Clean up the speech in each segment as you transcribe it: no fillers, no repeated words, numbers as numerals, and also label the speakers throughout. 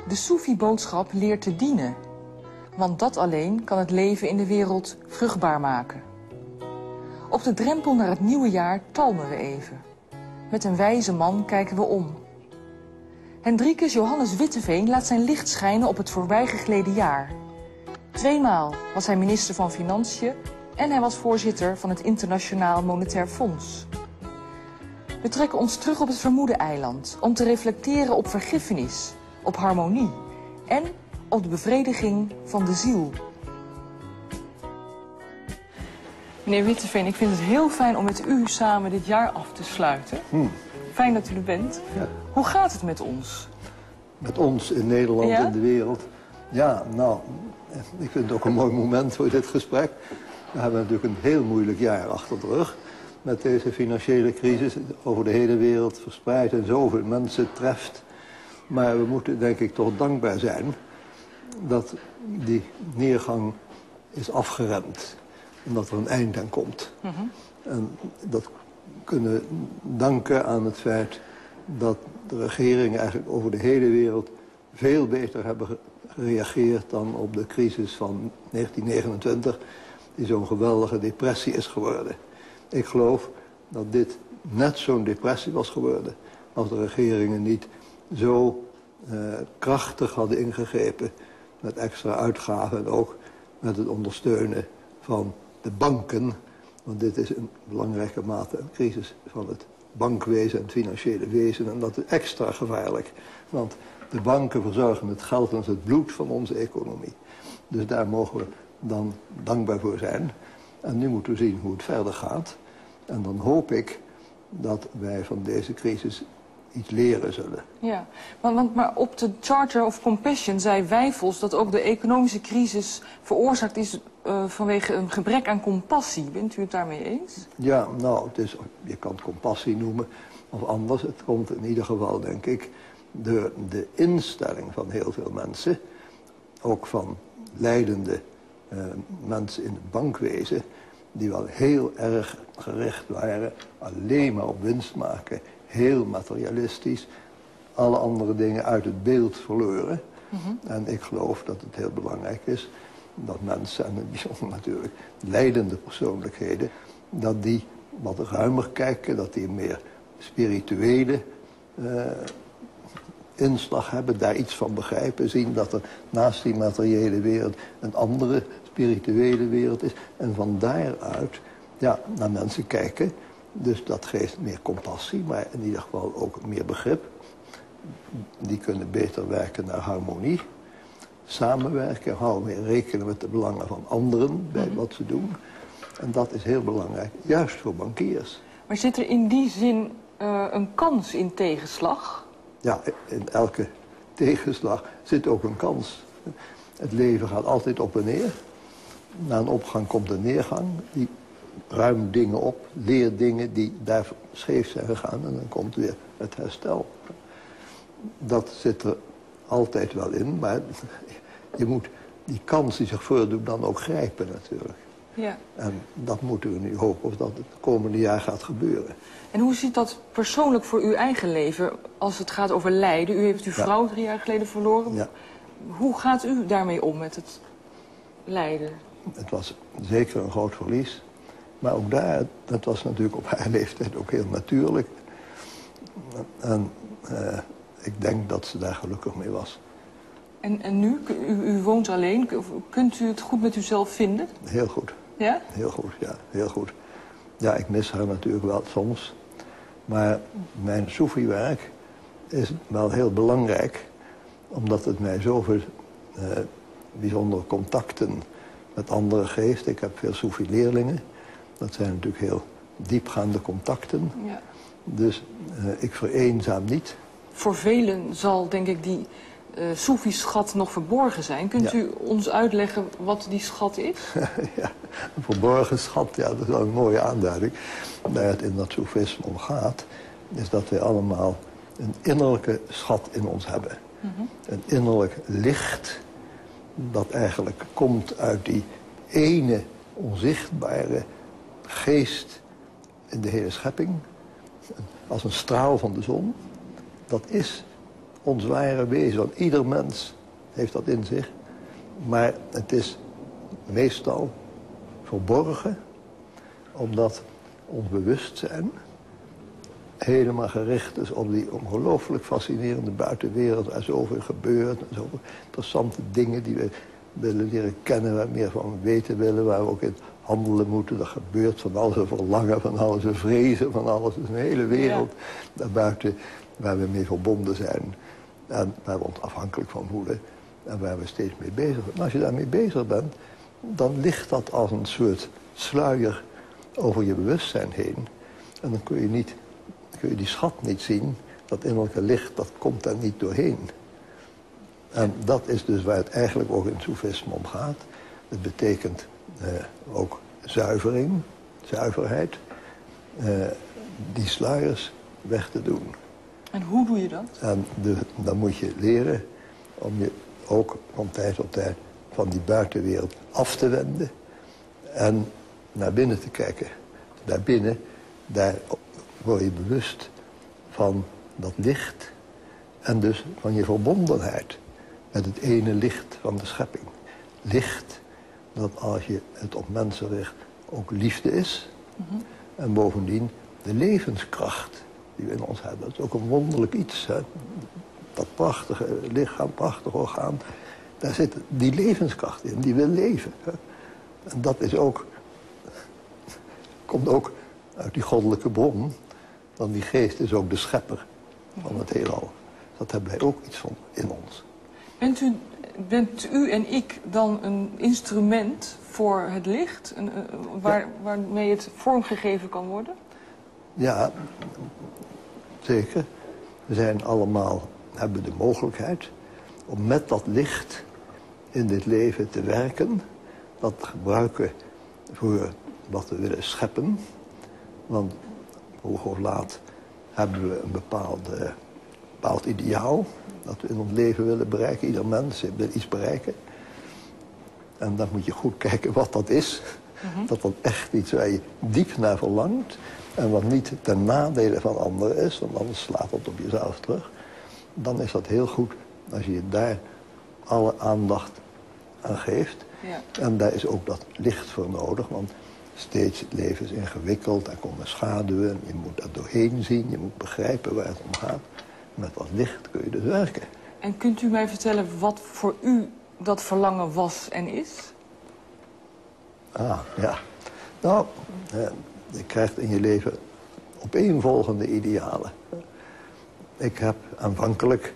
Speaker 1: De Soefi-boodschap leert te dienen. Want dat alleen kan het leven in de wereld vruchtbaar maken. Op de drempel naar het nieuwe jaar talmen we even. Met een wijze man kijken we om. Hendrikus Johannes Witteveen laat zijn licht schijnen op het voorbijgegleden jaar. 2 maal was hij minister van Financiën en hij was voorzitter van het Internationaal Monetair Fonds. We trekken ons terug op het Vermoeden-eiland om te reflecteren op vergiffenis, op harmonie en op de bevrediging van de ziel. Meneer Witteveen, ik vind het heel fijn om met u samen dit jaar af te sluiten. Fijn dat u er bent.
Speaker 2: Ja.
Speaker 1: Hoe gaat het met ons?
Speaker 2: Met ons in Nederland,
Speaker 1: Ja?
Speaker 2: in de wereld. Ja, nou, ik vind het ook een mooi moment voor dit gesprek. We hebben natuurlijk een heel moeilijk jaar achter de rug. Met deze financiële crisis over de hele wereld verspreid en zoveel mensen treft. Maar we moeten denk ik toch dankbaar zijn dat die neergang is afgeremd. En dat er een eind aan komt. En dat kunnen we danken aan het feit dat de regeringen eigenlijk over de hele wereld veel beter hebben gereageerd dan op de crisis van 1929, die zo'n geweldige depressie is geworden. Ik geloof dat dit net zo'n depressie was geworden als de regeringen niet zo krachtig hadden ingegrepen met extra uitgaven en ook met het ondersteunen van de banken. Want dit is in belangrijke mate een crisis van het bankwezen en het financiële wezen. En dat is extra gevaarlijk. Want de banken verzorgen het geld en het bloed van onze economie. Dus daar mogen we dan dankbaar voor zijn. En nu moeten we zien hoe het verder gaat. En dan hoop ik dat wij van deze crisis iets leren zullen.
Speaker 1: Ja, maar op de Charter of Compassion zei Wijfels dat ook de economische crisis veroorzaakt is vanwege een gebrek aan compassie. Bent u het daarmee eens?
Speaker 2: Ja, nou, je kan het compassie noemen of anders. Het komt in ieder geval, denk ik, door de instelling van heel veel mensen, ook van leidende mensen in het bankwezen, die wel heel erg gericht waren alleen maar op winst maken, heel materialistisch, alle andere dingen uit het beeld verloren. En ik geloof dat het heel belangrijk is dat mensen, en in het bijzonder natuurlijk leidende persoonlijkheden, dat die wat ruimer kijken, dat die een meer spirituele inslag hebben, daar iets van begrijpen, zien dat er naast die materiële wereld een andere spirituele wereld is. En van daaruit ja, naar mensen kijken. Dus dat geeft meer compassie, maar in ieder geval ook meer begrip. Die kunnen beter werken naar harmonie. Samenwerken, houden meer rekenen met de belangen van anderen bij wat ze doen. En dat is heel belangrijk, juist voor bankiers.
Speaker 1: Maar zit er in die zin een kans in tegenslag?
Speaker 2: Ja, in elke tegenslag zit ook een kans. Het leven gaat altijd op en neer. Na een opgang komt een neergang. Die ruimt dingen op, leert dingen die daar scheef zijn gegaan. En dan komt weer het herstel. Dat zit er altijd wel in, maar je moet die kans die zich voordoet dan ook grijpen natuurlijk.
Speaker 1: Ja.
Speaker 2: En dat moeten we nu hopen of dat het komende jaar gaat gebeuren.
Speaker 1: En hoe ziet dat persoonlijk voor uw eigen leven als het gaat over lijden? U heeft uw vrouw 3 jaar geleden verloren.
Speaker 2: Ja.
Speaker 1: Hoe gaat u daarmee om met het lijden?
Speaker 2: Het was zeker een groot verlies. Maar ook daar, dat was natuurlijk op haar leeftijd ook heel natuurlijk. En ik denk dat ze daar gelukkig mee was.
Speaker 1: En nu? U woont alleen. Kunt u het goed met uzelf vinden?
Speaker 2: Heel goed.
Speaker 1: Ja?
Speaker 2: Heel goed, ja. Heel goed. Ja, ik mis haar natuurlijk wel soms. Maar mijn Soefi-werk is wel heel belangrijk. Omdat het mij zoveel bijzondere contacten met anderen geeft. Ik heb veel Soefi-leerlingen. Dat zijn natuurlijk heel diepgaande contacten.
Speaker 1: Ja.
Speaker 2: Dus ik vereenzaam niet.
Speaker 1: Voor velen zal, denk ik, die Soefi-schat nog verborgen zijn. Kunt u ons uitleggen wat die schat is?
Speaker 2: Ja, een verborgen schat, ja, dat is wel een mooie aanduiding. Waar het in dat Soefisme om gaat, is dat wij allemaal een innerlijke schat in ons hebben. Een innerlijk licht dat eigenlijk komt uit die ene onzichtbare geest in de hele schepping. Als een straal van de zon. Dat is ons ware wezen. Want ieder mens heeft dat in zich. Maar het is meestal verborgen, omdat ons bewustzijn helemaal gericht is op die ongelooflijk fascinerende buitenwereld, waar zoveel gebeurt en zoveel interessante dingen die we willen leren kennen, waar we meer van weten willen, waar we ook in handelen moeten. Er gebeurt van alles, we verlangen van alles, we vrezen van alles. Het is een hele wereld daarbuiten waar we mee verbonden zijn en waar we ons afhankelijk van voelen en waar we steeds mee bezig zijn. En als je daarmee bezig bent, dan ligt dat als een soort sluier over je bewustzijn heen. En dan kun je die schat niet zien. Dat innerlijke licht, dat komt daar niet doorheen. En dat is dus waar het eigenlijk ook in het soefisme om gaat. Het betekent ook zuivering, zuiverheid. Die sluiers weg te doen.
Speaker 1: En hoe doe je dat?
Speaker 2: En dan moet je leren om je ook van tijd tot tijd van die buitenwereld af te wenden. En naar binnen te kijken. Daarbinnen, daar word je bewust van dat licht. En dus van je verbondenheid met het ene licht van de schepping. Licht, dat als je het op mensen richt, ook liefde is. En bovendien de levenskracht die we in ons hebben. Dat is ook een wonderlijk iets. Hè? Dat prachtige lichaam, prachtig orgaan. Daar zit die levenskracht in, die wil leven. Hè? En dat is ook, komt ook uit die goddelijke bron. Want die geest is ook de schepper van het heelal. Dat hebben wij ook iets van in ons.
Speaker 1: Bent u en ik dan een instrument voor het licht? Waarmee het vormgegeven kan worden?
Speaker 2: Ja, zeker. We zijn allemaal, hebben de mogelijkheid om met dat licht in dit leven te werken. Dat gebruiken voor wat we willen scheppen. Want vroeg of laat hebben we een bepaald ideaal dat we in ons leven willen bereiken. Ieder mens wil iets bereiken. En dan moet je goed kijken wat dat is. Dat dat echt iets waar je diep naar verlangt. En wat niet ten nadele van anderen is, want anders slaat het op jezelf terug. Dan is dat heel goed als je daar alle aandacht aan geeft.
Speaker 1: Ja.
Speaker 2: En daar is ook dat licht voor nodig, want steeds het leven is ingewikkeld, er komen schaduwen, je moet er doorheen zien, je moet begrijpen waar het om gaat. Met dat licht kun je dus werken.
Speaker 1: En kunt u mij vertellen wat voor u dat verlangen was en is?
Speaker 2: Ah, ja. Nou, je krijgt in je leven opeenvolgende idealen. Ik heb aanvankelijk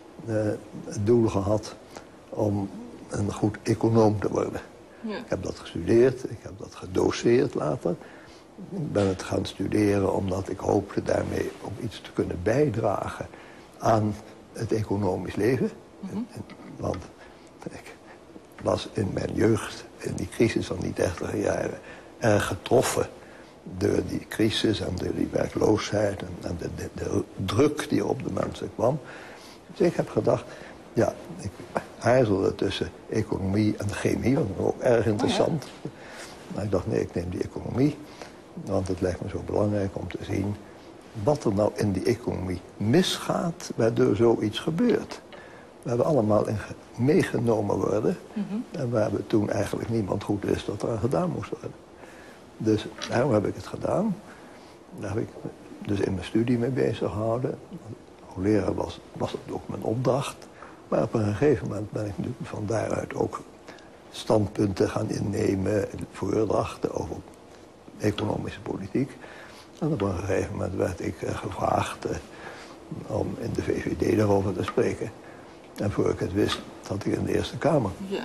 Speaker 2: het doel gehad om een goed econoom te worden.
Speaker 1: Ja.
Speaker 2: Ik heb dat gestudeerd, ik heb dat gedoseerd later. Ik ben het gaan studeren omdat ik hoopte daarmee om iets te kunnen bijdragen aan het economisch leven. Want ik was in mijn jeugd, in die crisis van die 30 jaren, erg getroffen door die crisis en door die werkloosheid en de druk die op de mensen kwam. Dus ik heb gedacht, ja, ik aarzelde tussen economie en chemie, dat was ook erg interessant.
Speaker 1: Oh ja.
Speaker 2: Maar ik dacht, nee, ik neem die economie, want het lijkt me zo belangrijk om te zien wat er nou in die economie misgaat, waardoor zoiets gebeurt. Waar we allemaal in meegenomen worden en waar we toen eigenlijk niemand goed wist wat er aan gedaan moest worden. Dus daarom heb ik het gedaan. Daar heb ik dus in mijn studie mee bezig gehouden. Als leraar was het ook mijn opdracht. Maar op een gegeven moment ben ik natuurlijk van daaruit ook standpunten gaan innemen, voordrachten over economische politiek. En op een gegeven moment werd ik gevraagd om in de VVD daarover te spreken. En voor ik het wist, zat ik in de Eerste Kamer.
Speaker 1: Ja.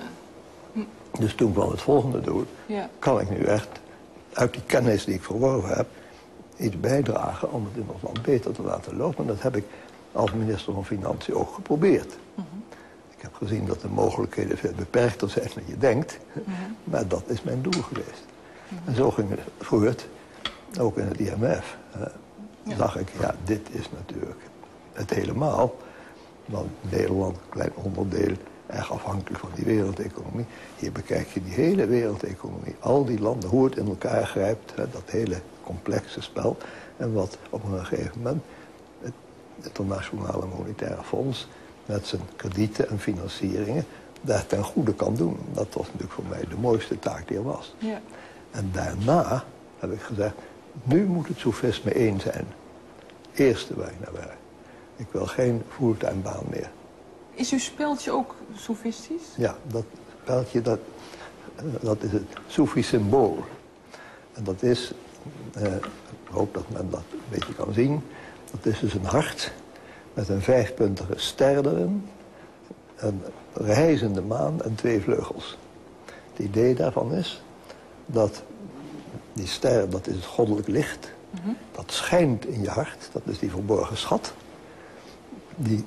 Speaker 2: Dus toen kwam het volgende doel.
Speaker 1: Ja.
Speaker 2: Kan ik nu echt uit die kennis die ik verworven heb iets bijdragen om het in ons land beter te laten lopen. En dat heb ik als minister van Financiën ook geprobeerd. Ik heb gezien dat de mogelijkheden veel beperkter zijn dan je denkt. Maar dat is mijn doel geweest. En zo ging het voort, ook in het IMF. Zag ik, ja, dit is natuurlijk het helemaal. Want Nederland, een klein onderdeel, erg afhankelijk van die wereldeconomie. Hier bekijk je die hele wereldeconomie, al die landen, hoe het in elkaar grijpt. Dat hele complexe spel. En wat op een gegeven moment het Internationale Monetaire Fonds met zijn kredieten en financieringen daar ten goede kan doen. Dat was natuurlijk voor mij de mooiste taak die er was.
Speaker 1: Ja.
Speaker 2: En daarna heb ik gezegd, nu moet het soefisme één zijn. Eerste waar ik naar werk. Ik wil geen fulltime baan meer.
Speaker 1: Is uw speeltje ook soefistisch?
Speaker 2: Ja, dat speeltje, dat is het Soefi symbool. En dat is, ik hoop dat men dat een beetje kan zien, dat is dus een hart met een 5-puntige ster erin, een reizende maan en 2 vleugels. Het idee daarvan is dat die ster, dat is het goddelijk licht, dat schijnt in je hart, dat is die verborgen schat. Die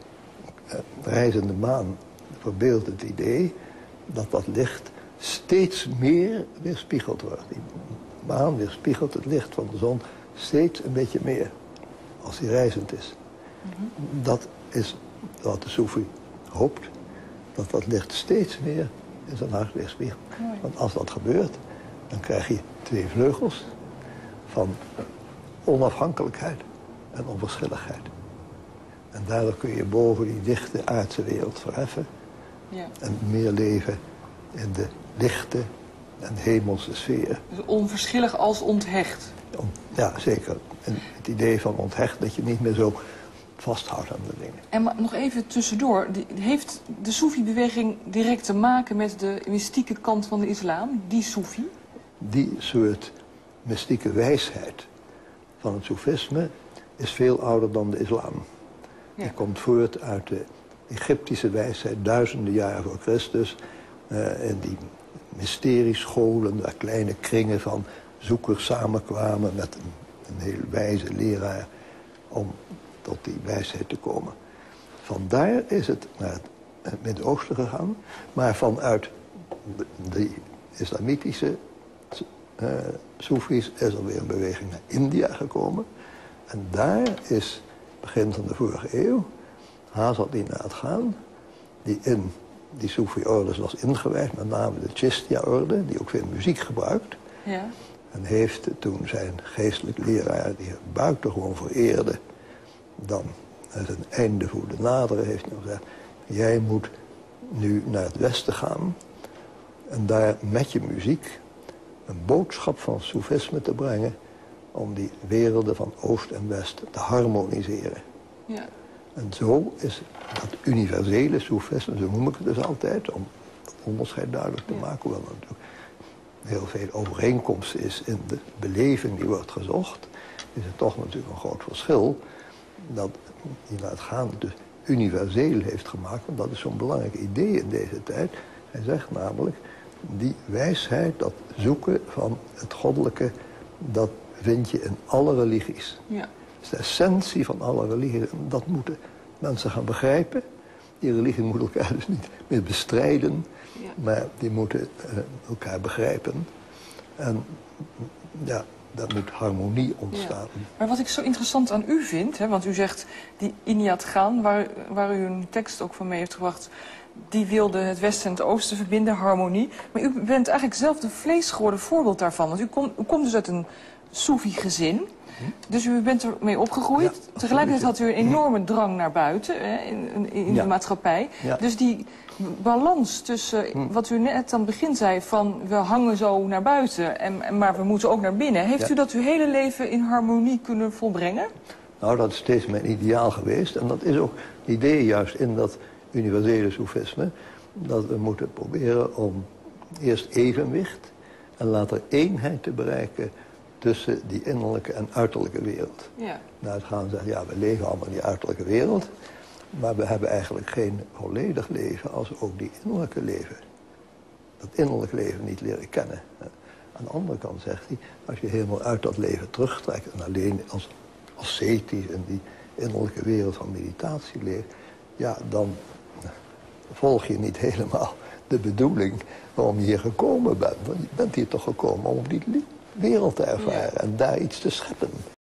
Speaker 2: reizende maan verbeeldt het idee dat dat licht steeds meer weerspiegeld wordt. Die maan weerspiegelt het licht van de zon steeds een beetje meer, als die reizend is. Dat is wat de Soefi hoopt, dat dat licht steeds meer in zijn hart weerspiegelt. Want als dat gebeurt, dan krijg je 2 vleugels van onafhankelijkheid en onverschilligheid. En daardoor kun je boven die dichte aardse wereld verheffen.
Speaker 1: Ja.
Speaker 2: En meer leven in de lichte en hemelse sfeer.
Speaker 1: Dus onverschillig als onthecht.
Speaker 2: Ja, zeker. En het idee van onthecht, dat je niet meer zo vasthoudt aan de dingen.
Speaker 1: En maar nog even tussendoor, heeft de Soefi-beweging direct te maken met de mystieke kant van de islam, die Soefi?
Speaker 2: Die soort mystieke wijsheid van het soefisme is veel ouder dan de islam.
Speaker 1: Ja.
Speaker 2: Die komt voort uit de Egyptische wijsheid, duizenden jaren voor Christus. In die mysteriescholen, waar kleine kringen van zoekers samenkwamen met een heel wijze leraar om tot die wijsheid te komen. Vandaar is het naar het Midden-Oosten gegaan, maar vanuit de islamitische Soefi's is er weer een beweging naar India gekomen. En daar is, begin van de vorige eeuw, Hazrat Khan, die in die Soefi-ordes was ingewijd, met name de Chishtiya-orde, die ook veel muziek gebruikt.
Speaker 1: Ja.
Speaker 2: En heeft toen zijn geestelijk leraar, die hij buitengewoon vereerde, dan zijn einde voelde naderen, heeft hij gezegd, jij moet nu naar het westen gaan en daar met je muziek een boodschap van soefisme te brengen om die werelden van Oost en West te harmoniseren.
Speaker 1: Ja.
Speaker 2: En zo is dat universele soefisme, zo noem ik het dus altijd, om het onderscheid duidelijk te maken, hoewel er natuurlijk heel veel overeenkomst is in de beleving die wordt gezocht, is het toch natuurlijk een groot verschil dat Khan het dus universeel heeft gemaakt, want dat is zo'n belangrijk idee in deze tijd. Hij zegt namelijk, die wijsheid, dat zoeken van het goddelijke, dat vind je in alle religies.
Speaker 1: Ja.
Speaker 2: Dat is de essentie van alle religies. Dat moeten mensen gaan begrijpen. Die religie moet elkaar dus niet meer bestrijden, maar die moeten elkaar begrijpen. En ja, daar moet harmonie ontstaan.
Speaker 1: Ja. Maar wat ik zo interessant aan u vind, hè, want u zegt die Inayat Khan, waar u een tekst ook van mee heeft gebracht, die wilde het Westen en het Oosten verbinden, harmonie. Maar u bent eigenlijk zelf de vleesgeworden voorbeeld daarvan. Want u komt dus uit een Soefi-gezin. Dus u bent ermee opgegroeid. Ja, tegelijkertijd had u een enorme drang naar buiten, hè, in de maatschappij. Ja. Dus die balans tussen wat u net aan het begin zei van we hangen zo naar buiten, maar we moeten ook naar binnen. Heeft u dat uw hele leven in harmonie kunnen volbrengen?
Speaker 2: Nou, dat is steeds mijn ideaal geweest. En dat is ook het idee juist in dat universele soefisme, dat we moeten proberen om eerst evenwicht en later eenheid te bereiken tussen die innerlijke en uiterlijke wereld. Ja. Nou, het gaan zeggen, ja, we leven allemaal in die uiterlijke wereld, maar we hebben eigenlijk geen volledig leven als we ook die innerlijke leven, dat innerlijke leven niet leren kennen. Aan de andere kant zegt hij, als je helemaal uit dat leven terugtrekt en alleen als ascetisch in die innerlijke wereld van meditatie leeft, ja, dan volg je niet helemaal de bedoeling waarom je hier gekomen bent. Want je bent hier toch gekomen om die wereld te ervaren en daar iets te scheppen.